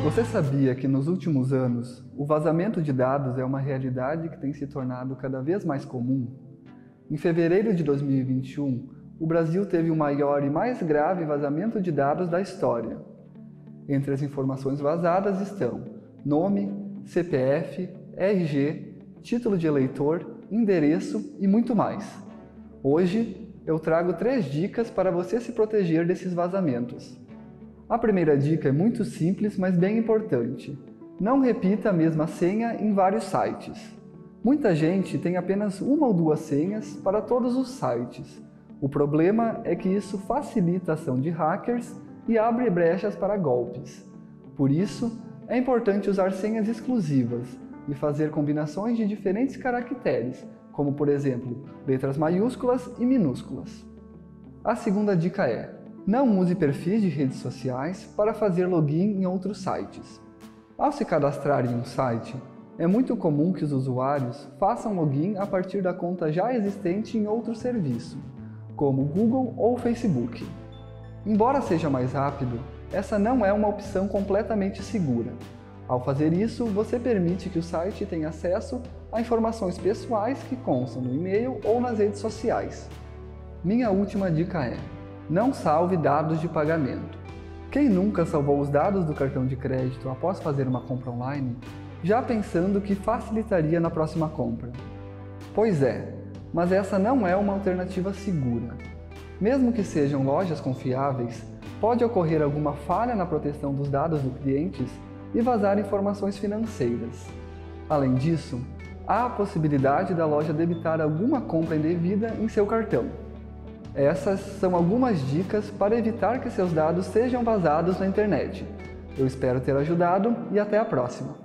Você sabia que nos últimos anos o vazamento de dados é uma realidade que tem se tornado cada vez mais comum? Em fevereiro de 2021, o Brasil teve o maior e mais grave vazamento de dados da história. Entre as informações vazadas estão nome, CPF, RG, título de eleitor, endereço e muito mais. Hoje, eu trago 3 dicas para você se proteger desses vazamentos. A primeira dica é muito simples, mas bem importante. Não repita a mesma senha em vários sites. Muita gente tem apenas 1 ou 2 senhas para todos os sites. O problema é que isso facilita a ação de hackers e abre brechas para golpes. Por isso, é importante usar senhas exclusivas e fazer combinações de diferentes caracteres, como por exemplo, letras maiúsculas e minúsculas. A segunda dica é: não use perfis de redes sociais para fazer login em outros sites. Ao se cadastrar em um site, é muito comum que os usuários façam login a partir da conta já existente em outro serviço, como Google ou Facebook. Embora seja mais rápido, essa não é uma opção completamente segura. Ao fazer isso, você permite que o site tenha acesso a informações pessoais que constam no e-mail ou nas redes sociais. Minha última dica é: não salve dados de pagamento. Quem nunca salvou os dados do cartão de crédito após fazer uma compra online, já pensando que facilitaria na próxima compra? Pois é, mas essa não é uma alternativa segura. Mesmo que sejam lojas confiáveis, pode ocorrer alguma falha na proteção dos dados dos clientes e vazar informações financeiras. Além disso, há a possibilidade da loja debitar alguma compra indevida em seu cartão. Essas são algumas dicas para evitar que seus dados sejam vazados na internet. Eu espero ter ajudado e até a próxima!